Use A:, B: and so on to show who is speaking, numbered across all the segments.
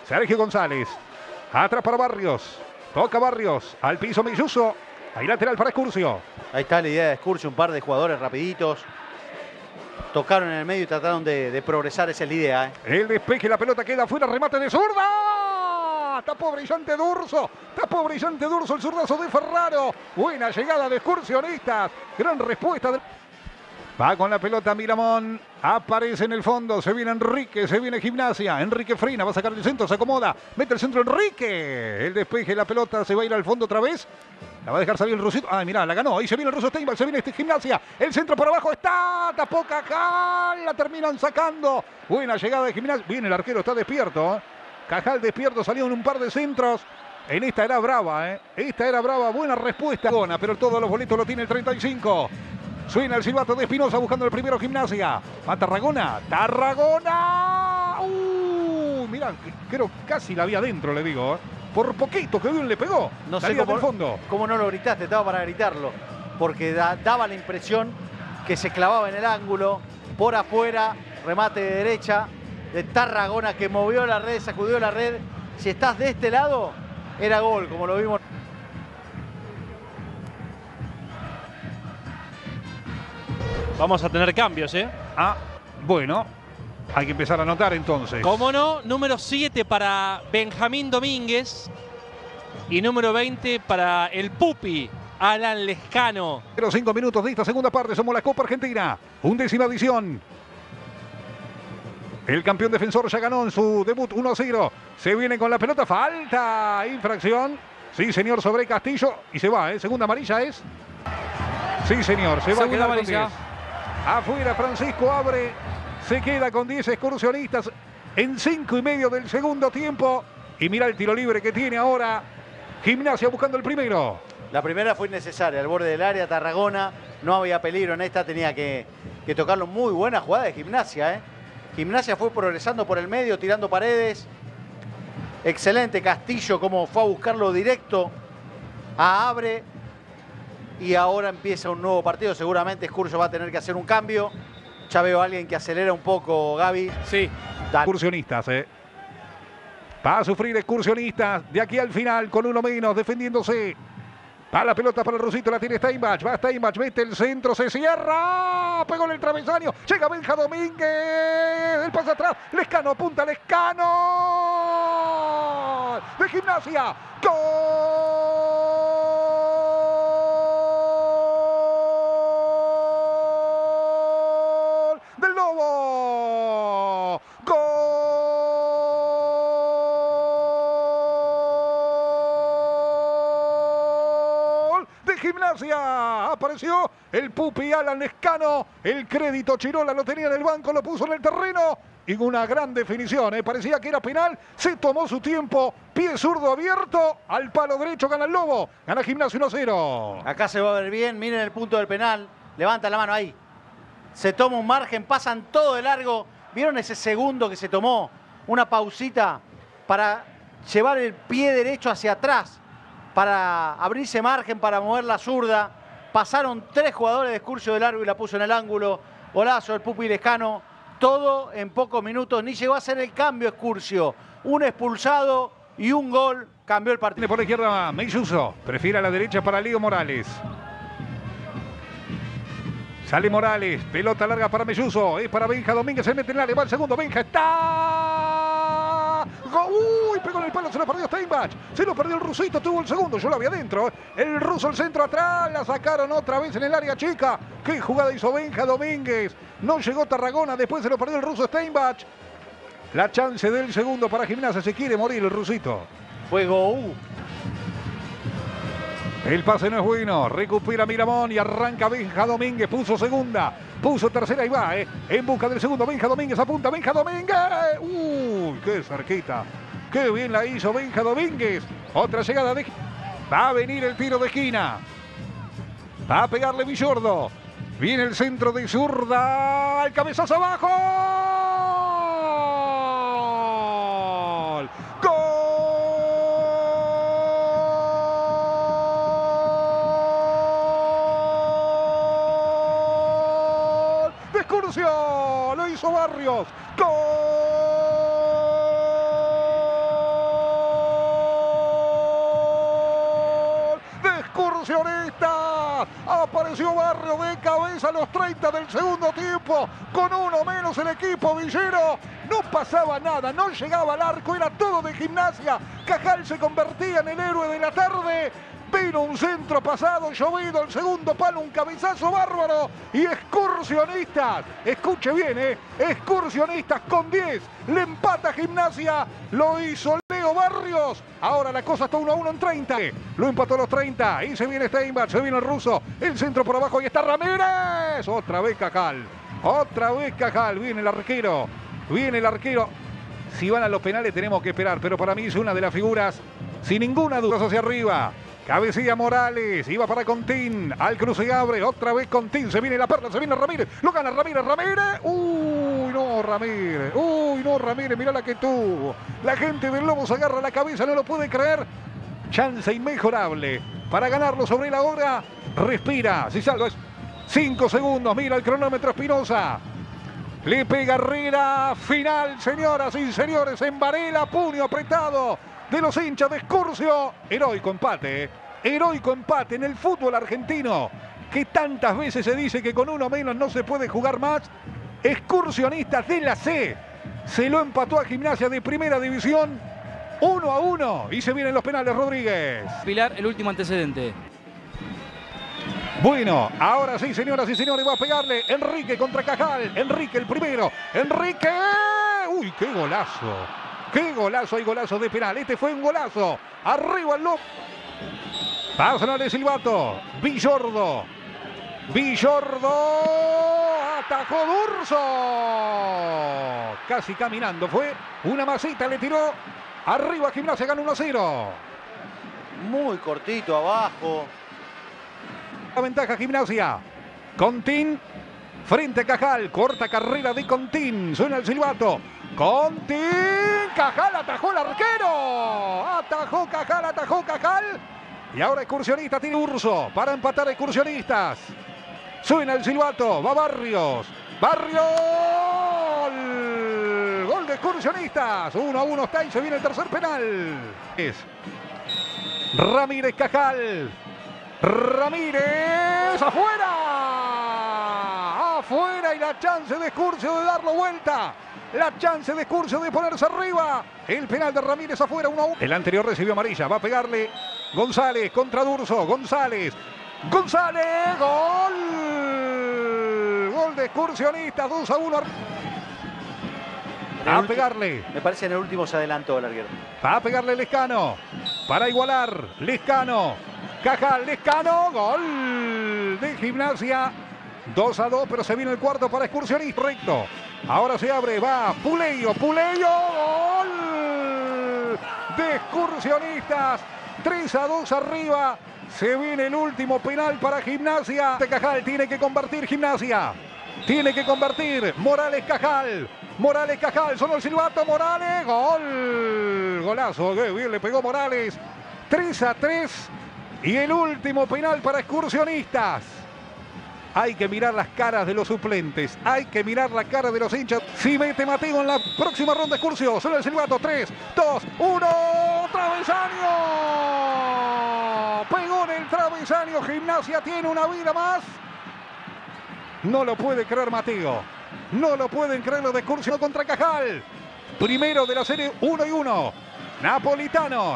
A: Sergio González. Atrás para Barrios. Toca Barrios. Al piso Melluso. Ahí lateral para Escurcio.
B: Ahí está la idea de Escurcio, un par de jugadores rapiditos. Tocaron en el medio y trataron de progresar, esa es la idea.
A: El despeje, la pelota queda fuera, remate de zurda. Tapó brillante Durso. Tapó brillante Durso, el zurdazo de Ferraro. Buena llegada de Excursionistas. Gran respuesta del... Va con la pelota Miramón, aparece en el fondo, se viene Enrique, se viene Gimnasia, Enrique frena, va a sacar el centro, se acomoda, mete el centro Enrique, el despeje, la pelota se va a ir al fondo otra vez, la va a dejar salir el rusito, mirá, la ganó, ahí se viene el ruso Steinbach, se viene Gimnasia, el centro por abajo está, tapó Cajal, la terminan sacando, buena llegada de Gimnasia, viene el arquero, está despierto, Cajal despierto, salió en un par de centros. En esta era brava, esta era brava, buena respuesta, pero todos los boletos lo tiene el 35. Suena el silbato de Espinosa buscando el primero Gimnasia. Va Tarragona. ¡Tarragona! Mirá, creo casi la había adentro, le digo. Por poquito que bien le pegó.
B: No sé cómo no lo gritaste, estaba para gritarlo. Porque daba la impresión que se clavaba en el ángulo. Por afuera, remate de derecha de Tarragona que movió la red, sacudió la red. Si estás de este lado, era gol, como lo vimos.
C: Vamos a tener cambios,
A: Bueno, hay que empezar a anotar entonces.
C: ¿Cómo no? Número 7 para Benjamín Domínguez y número 20 para el Pupi, Alan Lescano.
A: 5 minutos de esta segunda parte, somos la Copa Argentina, 11ª edición. El campeón defensor ya ganó en su debut 1-0. Se viene con la pelota, falta, infracción. Sí, señor, sobre Castillo y se va, segunda amarilla es. Sí, señor, se va a quedar con 10. Afuera Francisco abre, se queda con 10 excursionistas en 5:30 del segundo tiempo. Y mira el tiro libre que tiene ahora Gimnasia buscando el primero.
B: La primera fue innecesaria, al borde del área, Tarragona, no había peligro en esta, tenía que tocarlo. Muy buena jugada de Gimnasia, Gimnasia fue progresando por el medio, tirando paredes. Excelente Castillo, como fue a buscarlo directo a Abre. Y ahora empieza un nuevo partido. Seguramente Escurcio va a tener que hacer un cambio. Ya veo a alguien que acelera un poco, Gaby.
C: Sí.
A: Excursionistas, Va a sufrir Excursionistas de aquí al final con uno menos defendiéndose. Va la pelota para el rusito, la tiene Steinbach. Va Steinbach, mete el centro, se cierra. Pegó en el travesaño. Llega Benja Domínguez. El pase atrás. Lescano apunta, Lescano. De Gimnasia. ¡Gol! Del Lobo. Gol de Gimnasia. Apareció el Pupi Alan Lescano. El crédito Chirola lo tenía en el banco, lo puso en el terreno. Y una gran definición, parecía que era penal. Se tomó su tiempo. Pie zurdo abierto. Al palo derecho gana el Lobo. Gana Gimnasia 1-0.
B: Acá se va a ver bien. Miren el punto del penal. Levanta la mano ahí. Se toma un margen, pasan todo de largo. ¿Vieron ese segundo que se tomó? Una pausita para llevar el pie derecho hacia atrás, para abrirse margen, para mover la zurda. Pasaron 3 jugadores de Escurcio de largo y la puso en el ángulo. Golazo del Pupi Lescano. Todo en pocos minutos. Ni llegó a hacer el cambio Escurcio. Un expulsado y un gol. Cambió el partido.
A: Por la izquierda Melluso. Prefiere a la derecha para Leo Morales. Sale Morales, pelota larga para Melluso, es para Benja Domínguez, se mete en el área, va el segundo, Benja está... ¡Uy! Pegó en el palo, se lo perdió Steinbach, se lo perdió el rusito, tuvo el segundo, yo lo había adentro, el ruso el centro atrás, la sacaron otra vez en el área chica, qué jugada hizo Benja Domínguez, no llegó Tarragona, después se lo perdió el ruso Steinbach, la chance del segundo para Gimnasia, se quiere morir el rusito.
B: Fue Gou.
A: El pase no es bueno, recupera Miramón y arranca Benja Domínguez, puso segunda, puso tercera y va, en busca del segundo, Benja Domínguez, apunta Benja Domínguez, uy, qué cerquita, qué bien la hizo Benja Domínguez, otra llegada de... Va a venir el tiro de esquina, va a pegarle Villordo, viene el centro de zurda, el cabezazo abajo, ¡gol! Lo hizo Barrios. ¡Gol! Excursionistas. Apareció Barrio de cabeza a los 30 del segundo tiempo. Con uno menos el equipo villero. No pasaba nada, no llegaba al arco, era todo de Gimnasia. Cajal se convertía en el héroe de la tarde. Vino un centro pasado, llovido, el segundo palo, un cabezazo bárbaro. Y Excursionistas, escuche bien, Excursionistas con 10, le empata Gimnasia, lo hizo Leo Barrios. Ahora la cosa está 1-1 en 30. Lo empató a los 30. Y se viene Steinbach, se viene el ruso. El centro por abajo y está Ramírez. Otra vez Cajal. Otra vez Cajal. Viene el arquero. Viene el arquero. Si van a los penales tenemos que esperar. Pero para mí es una de las figuras, sin ninguna duda, hacia arriba. Cabecilla Morales, iba para Contín, al cruce abre, otra vez Contín, se viene la perla, se viene Ramírez, lo gana Ramírez, uy no Ramírez, mirá la que tuvo, la gente del Lobo se agarra la cabeza, no lo puede creer, chance inmejorable para ganarlo sobre la hora, respira, si salgo es 5 segundos, mira el cronómetro Espinosa, le pega Herrera, final señoras y señores, en Varela, puño apretado de los hinchas de Excursio. Heroico empate en el fútbol argentino, que tantas veces se dice que con uno menos no se puede jugar más. Excursionistas de la C se lo empató a Gimnasia de primera división 1-1 y se vienen los penales. Rodríguez.
D: Pilar, el último antecedente.
A: Bueno, ahora sí, señoras y señores, va a pegarle Enrique contra Cajal. Enrique el primero. Enrique. Uy, qué golazo. ¡Qué golazo! Hay golazo de penal. Este fue un golazo. Arriba el loco. Pasan de Silvato. Villordo. Atajó Durso. Casi caminando. Fue una masita. Le tiró. Arriba Gimnasia. Gana 1-0.
B: Muy cortito abajo.
A: La ventaja Gimnasia. Contín. Frente a Cajal. Corta carrera de Contín. Suena el silbato. Contín, Cajal atajó el arquero. Atajó Cajal. Y ahora Excursionistas tiene Urso para empatar a Excursionistas. Suena el silbato, va Barrios. Gol de Excursionistas. 1-1 está y se viene el tercer penal. Es Ramírez Cajal. Ramírez afuera y la chance de Excursio de darlo vuelta. La chance de Excursio de ponerse arriba. El penal de Ramírez afuera, 1-1. El anterior recibió amarilla. Va a pegarle González contra Durso. González. Gol. Gol de Excursionistas. 2-1. A pegarle.
B: Me parece en el último se adelantó el arquero.
A: Va a pegarle Lescano. Para igualar. Lescano. Cajal. Lescano. Gol de Gimnasia. 2-2, pero se viene el cuarto para Excursionistas. Recto. Ahora se abre, va Puleyo, gol de Excursionistas, 3-2 arriba, se viene el último penal para Gimnasia. Cajal tiene que convertir Gimnasia, Morales Cajal, sonó el silbato, Morales, golazo, qué bien le pegó Morales, 3-3 y el último penal para Excursionistas. Hay que mirar las caras de los suplentes. Hay que mirar la cara de los hinchas. Si mete Mateo en la próxima ronda de Excursio. Solo el silbato. 3, 2, 1. ¡Travesaño! Pegó en el travesaño. Gimnasia tiene una vida más. No lo puede creer Mateo. No lo pueden creer los de Excursio contra Cajal. Primero de la serie 1-1. Napolitano.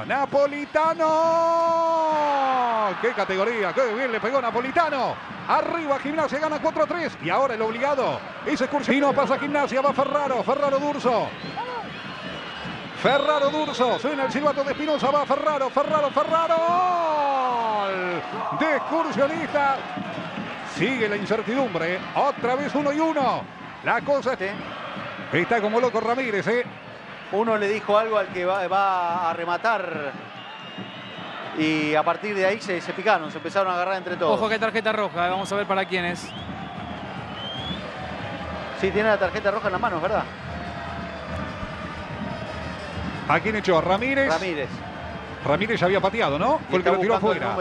A: ¡Qué categoría! ¡Qué bien le pegó Napolitano! Arriba Gimnasia, gana 4-3. Y ahora el obligado es Excursión. Y no pasa Gimnasia, va Ferraro Durso. Suena el silbato de Espinosa, va Ferraro. De Excursionista. Sigue la incertidumbre. Otra vez 1-1. La cosa está como loco Ramírez,
B: Uno le dijo algo al que va a rematar y a partir de ahí se picaron, se empezaron a agarrar entre todos.
D: Ojo que tarjeta roja, vamos a ver para quién es.
B: Sí, tiene la tarjeta roja en las manos, ¿verdad?
A: ¿A quién echó? Ramírez. Ramírez ya había pateado, ¿no? Fue el que lo tiró afuera.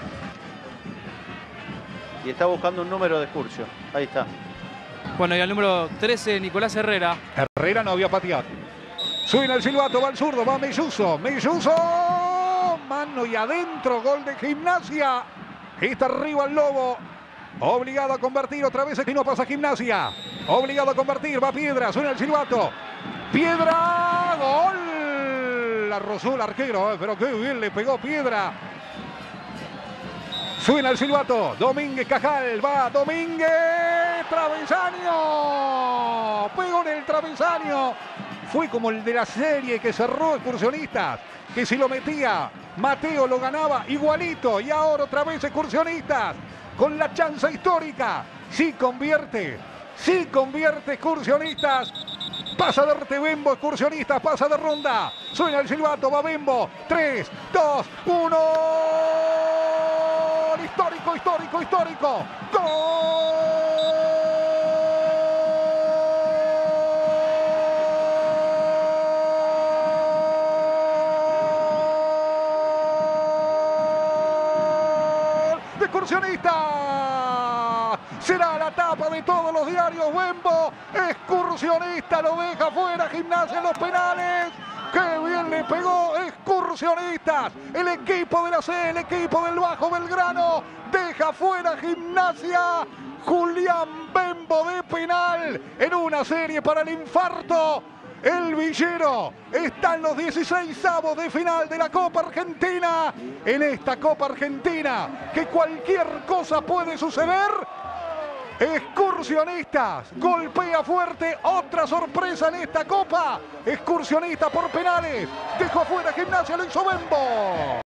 B: Y está buscando un número de Excursión. Ahí está.
D: Bueno, y al número 13, Nicolás Herrera.
A: Herrera no había pateado. Suena el silbato, va al zurdo, va Melluso. Mano y adentro, gol de Gimnasia. Está arriba el Lobo. Obligado a convertir otra vez. Aquí no pasa Gimnasia. Obligado a convertir. Va Piedra. Suena el silbato. Piedra. Gol. La rozó el arquero. Pero qué bien le pegó Piedra. Suena el silbato. Domínguez Cajal. Va Domínguez. Travesaño. Pegó en el travesaño. Fue como el de la serie que cerró Excursionistas. Que si lo metía Mateo lo ganaba igualito. Y ahora otra vez Excursionistas. Con la chance histórica. Sí convierte Excursionistas. Pasa de arte Bembo, Excursionistas, pasa de ronda. Suena el silbato, va Bembo. 3, 2, 1. Histórico. ¡Gol! De Excursionistas. Será la tapa de todos los diarios. Bembo, Excursionista lo deja fuera. Gimnasia en los penales. ¡Qué bien le pegó Excursionistas! El equipo de la C, el equipo del Bajo Belgrano, deja fuera Gimnasia. Julián Bembo de penal en una serie para el infarto. El Villero está en los 16avos de final de la Copa Argentina. En esta Copa Argentina, que cualquier cosa puede suceder. Excursionistas golpea fuerte, otra sorpresa en esta Copa. Excursionista por penales, dejó fuera Gimnasia, lo hizo Bembo.